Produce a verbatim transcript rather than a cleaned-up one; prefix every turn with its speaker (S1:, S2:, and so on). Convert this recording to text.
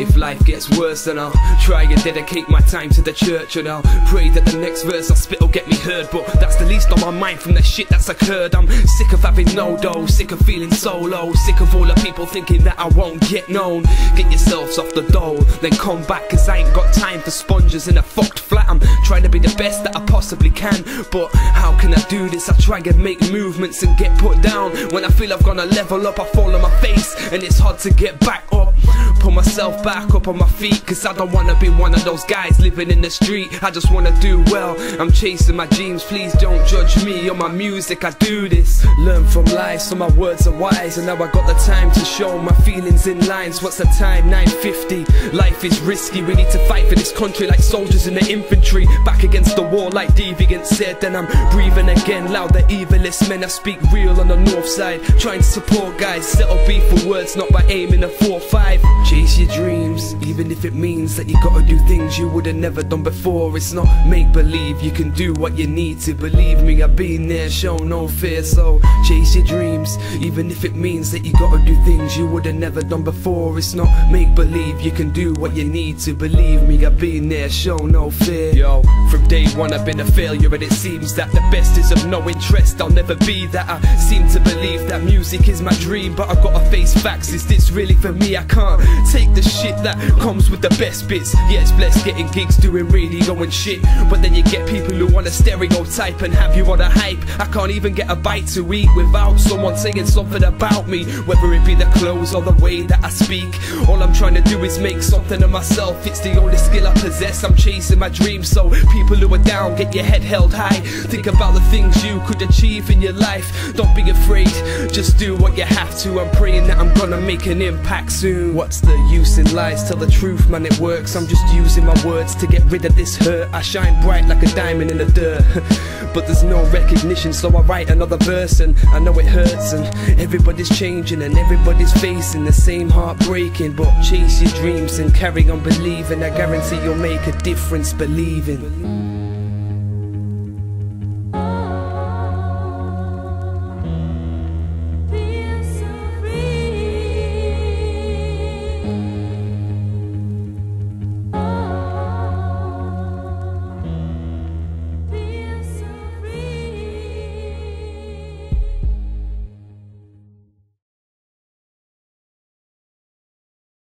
S1: if life gets worse, then I'll try and dedicate my time to the church, and I'll pray that the next verse I spit will get me heard. But that's the least on my mind from the shit that's occurred. I'm sick of having no dough, sick of feeling so low, sick of all the people thinking that I won't get known. Get yourselves off the dole, then come back, cause I ain't got time for sponges in a fucked flat. I'm trying to be the best that I possibly can, but how can I do this? I try and make movements and get put down. When I feel I've gonna level up, I fall on my face, and it's hard to get back up. Pull myself back up on my feet, cause I don't wanna be one of those guys living in the street. I just wanna do well, I'm chasing my dreams. Please don't judge me or my music, I do this. Learn from life, so my words are wise, and now I got the time to show my feelings in lines. What's the time? nine fifty. Life is risky, we need to fight for this country like soldiers in the infantry. Back against the wall like Deviant said, then I'm breathing again loud. The evilest men, I speak real on the north side, trying to support guys, settle beef for words, not by aiming a four five. Chase your dreams, even if it means that you gotta do things you would've never done before. It's not make-believe, you can do what you need to. Believe me, I've been there, show no fear. So chase your dreams, even if it means that you gotta do things you would've never done before. It's not make-believe, you can do what you need to. Believe me, I've been there, show no fear. Yo, from day one I've been a failure, and it seems that the best is of no interest. I'll never be that. I seem to believe that music is my dream, but I've gotta face facts. Is this really for me? I can't take the shit that comes with the best bits. Yeah, it's blessed getting gigs, doing really going shit, but then you get people who wanna stereotype and have you on a hype. I can't even get a bite to eat without someone saying something about me, whether it be the clothes or the way that I speak. All I'm trying to do is make something of myself. It's the only skill I possess. I'm chasing my dreams, so people who are down, get your head held high. Think about the things you could achieve in your life. Don't be afraid, just do what you have to. I'm praying that I'm gonna make an impact soon. What's the use in lies? Tell the truth, man, it works. I'm just using my words to get rid of this hurt. I shine bright like a diamond in the dirt, but there's no recognition, so I write another verse, and I know it hurts, and everybody's changing and everybody's facing the same heartbreaking. But chase your dreams and carry on believing. I guarantee you'll make a difference, believing.